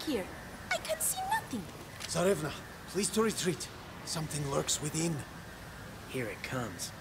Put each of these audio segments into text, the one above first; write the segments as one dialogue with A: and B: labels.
A: here? I can see nothing.
B: Tsarevna, please to retreat. Something lurks within.
C: Here it comes.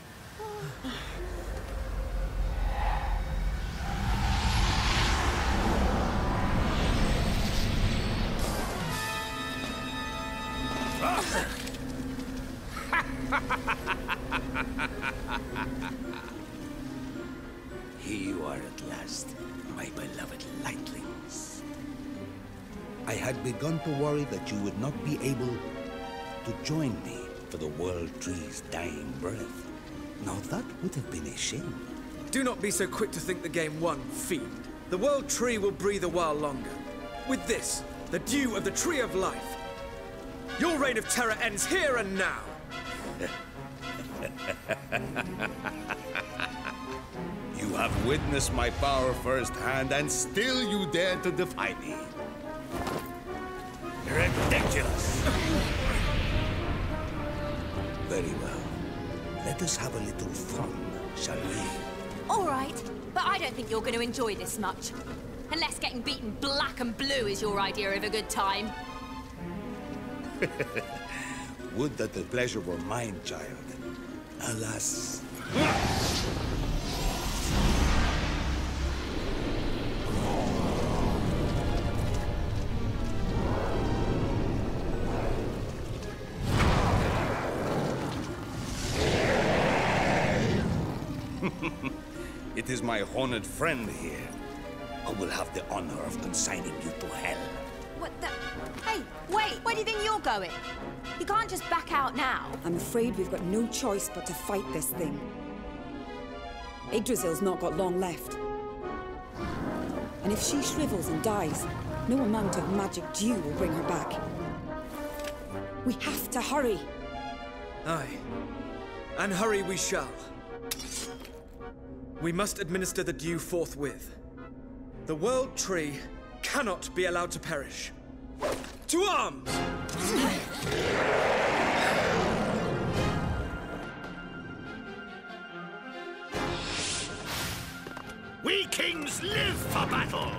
D: Here you are at last, my beloved lightlings. I had begun to worry that you would not be able to join me for the World Tree's dying breath. Now that would have been a shame.
E: Do not be so quick to think the game won, fiend. The World Tree will breathe a while longer. With this, the dew of the Tree of Life. Your reign of terror ends here and now.
D: You have witnessed my power firsthand, and still you dare to defy me. Ridiculous! Very well. Let us have a little fun, shall we?
A: All right, but I don't think you're going to enjoy this much. Unless getting beaten black and blue is your idea of a good time.
D: Would that the pleasure were mine, child. Alas. It is my honored friend here who will have the honor of consigning you to hell.
A: What the... Hey, wait! Where do you think you're going? You can't just back out now.
F: I'm afraid we've got no choice but to fight this thing. Yggdrasil's not got long left. And if she shrivels and dies, no amount of magic dew will bring her back. We have to hurry.
E: Aye. And hurry we shall. We must administer the dew forthwith. The World Tree cannot be allowed to perish. To arms!
D: We kings live for battle!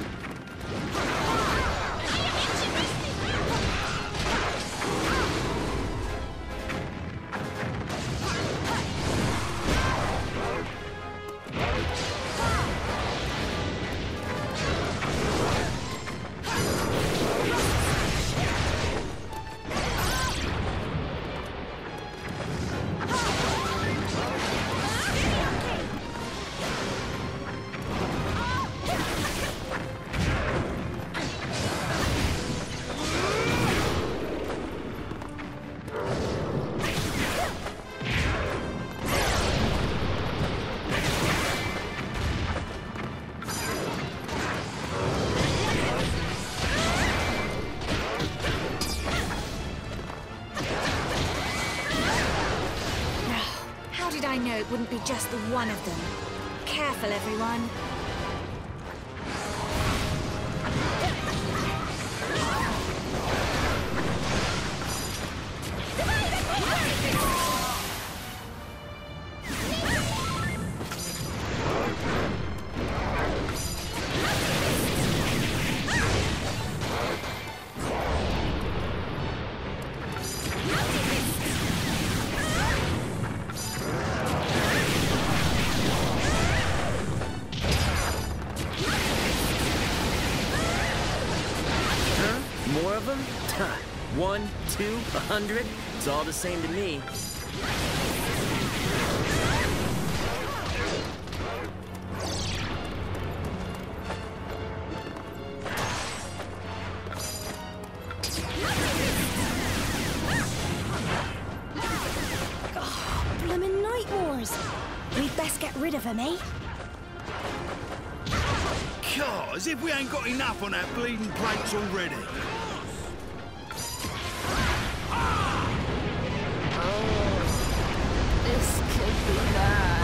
G: I know it wouldn't be just the one of them. Careful, everyone.
C: More of them? 1, 2, 100? It's all the same to me.
G: Bloomin' Night Wars! We'd best get rid of them, eh?
H: God, as if we ain't got enough on our bleeding plates already.
A: This could be bad.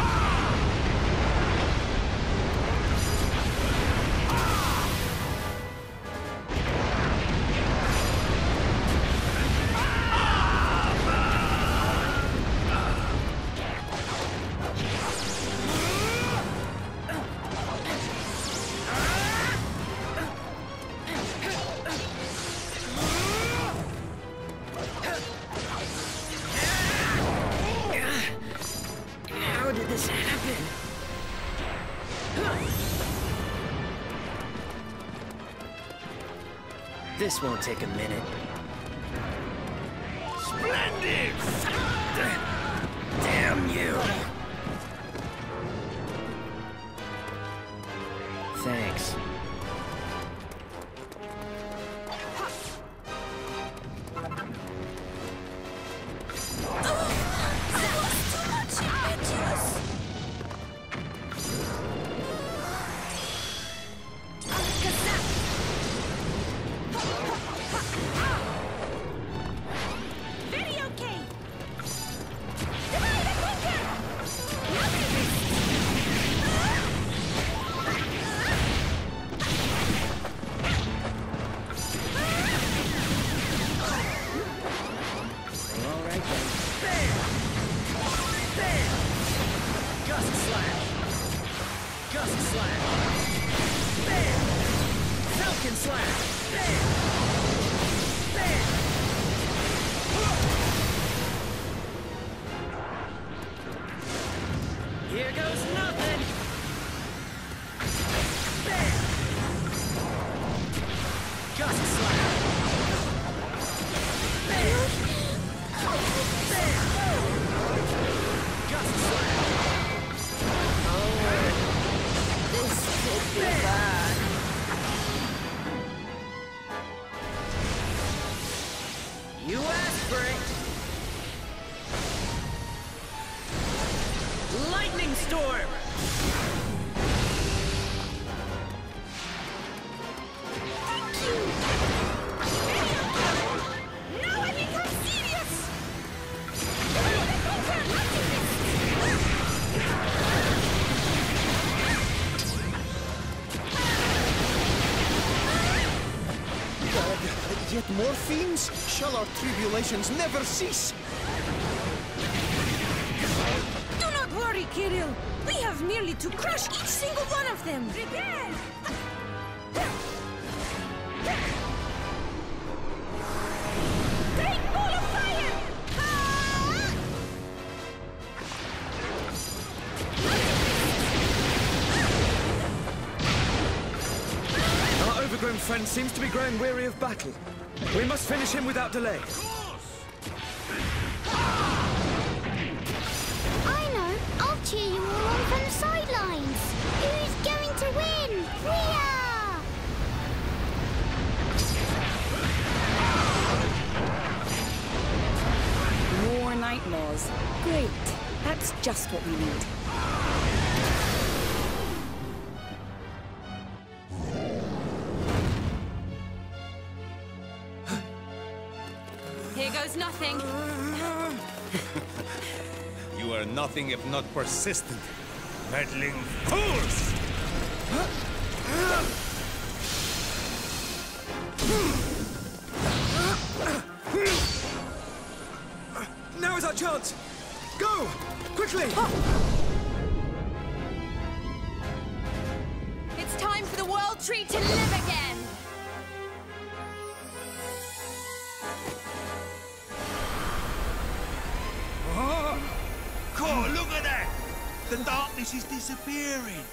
C: This won't take a minute.
H: Splendid!
C: Damn you! Thanks. Here goes nothing! Bam! Gust slap! Bam! Bam! Gust slap! Oh, this could be bad. You asked for it! Lightning storm!
G: Thank you! Now I become serious!
B: Yet more fiends? Shall our tribulations never cease?
F: Do not worry, Kirill. We have merely to crush each single one of them.
G: Prepare! Great ball of fire!
E: Our overgrown friend seems to be growing weary of battle. We must finish him without delay.
G: I know! I'll cheer you all on from the sidelines! Who's going to win? We are!
F: More night laws. Great. That's just what we need.
A: Here goes nothing.
D: You are nothing if not persistent. Meddling fools!
E: Now is our chance! Go! Quickly!
A: It's time for the World Tree to live again!
H: God, look at that! The darkness is disappearing.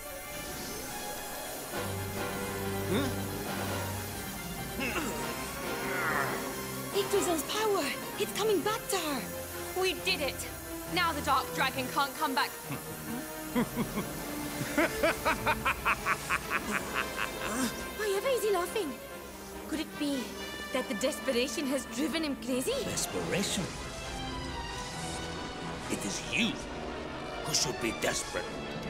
F: Yggdrasil's power! It's coming back to her!
A: We did it! Now the Dark Dragon can't come back.
G: Why is he laughing? Could it be that the desperation has driven him crazy?
D: Desperation? It is you who should be desperate.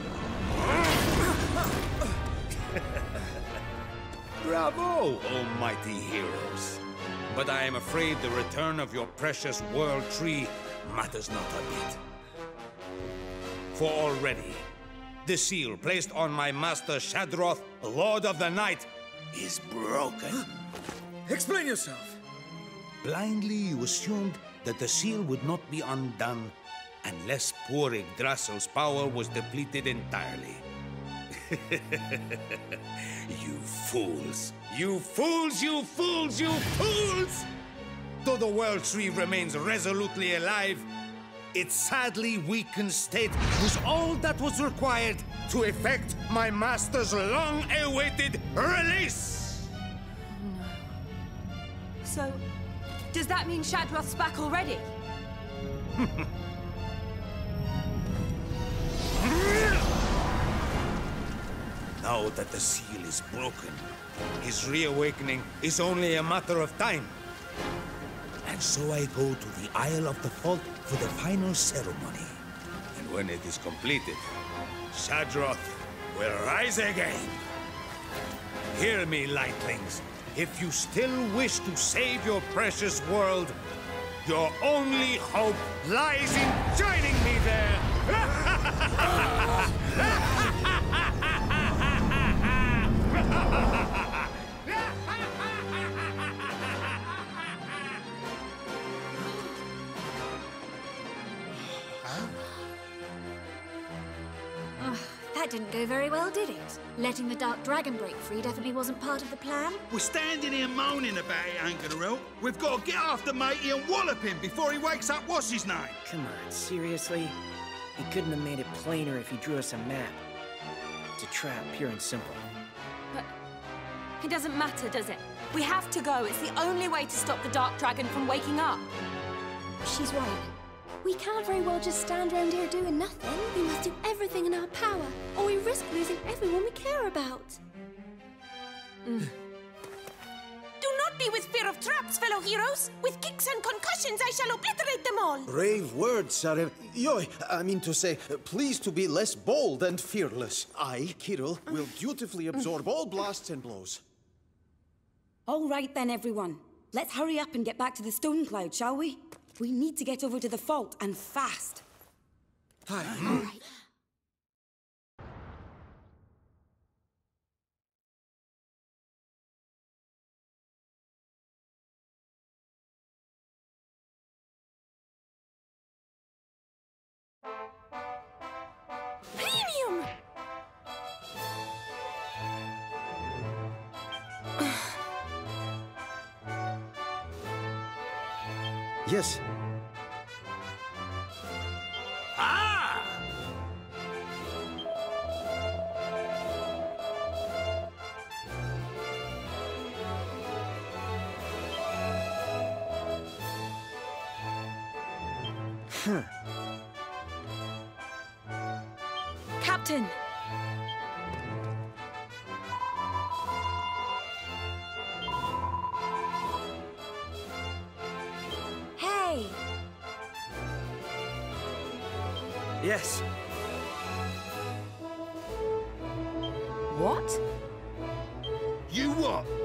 D: Bravo, almighty heroes. But I am afraid the return of your precious World Tree matters not a bit. For already, the seal placed on my master Shadroth, Lord of the Night, is broken.
E: Explain yourself!
D: Blindly, you assumed that the seal would not be undone unless poor Yggdrasil's power was depleted entirely. You fools! You fools! You fools! You fools! Though the World Tree remains resolutely alive, its sadly weakened state was all that was required to effect my master's long-awaited release!
A: So, does that mean Shadroth's back already?
D: Now that the seal is broken, his reawakening is only a matter of time. And so I go to the Isle of the Fault for the final ceremony. And when it is completed, Shadroth will rise again. Hear me, lightlings. If you still wish to save your precious world, your only hope lies in joining me there!
I: That didn't go very well, did it? Letting the Dark Dragon break free definitely wasn't part of the plan.
H: We're standing here moaning about it ain't gonna help. We've got to get after Matey and wallop him before he wakes up what's-his-name.
C: Come on, seriously? He couldn't have made it plainer if he drew us a map. It's a trap, pure and simple.
A: But it doesn't matter, does it? We have to go. It's the only way to stop the Dark Dragon from waking up.
J: She's right. We can't very well just stand around here doing nothing. We must do everything in our power, or we risk losing everyone we care about.
A: Do not be with fear of traps, fellow heroes. With kicks and concussions, I shall obliterate them all.
B: Brave words, Sarah. I mean to say, please to be less bold and fearless. I, Kirill, will dutifully absorb all blasts and blows.
F: All right then, everyone. Let's hurry up and get back to the Stone Cloud, shall we? We need to get over to the Fault, and fast.
J: All right.
A: Premium!
B: Yes.
H: Ah!
A: Captain!
I: Hey!
C: Yes.
A: What?
H: You what?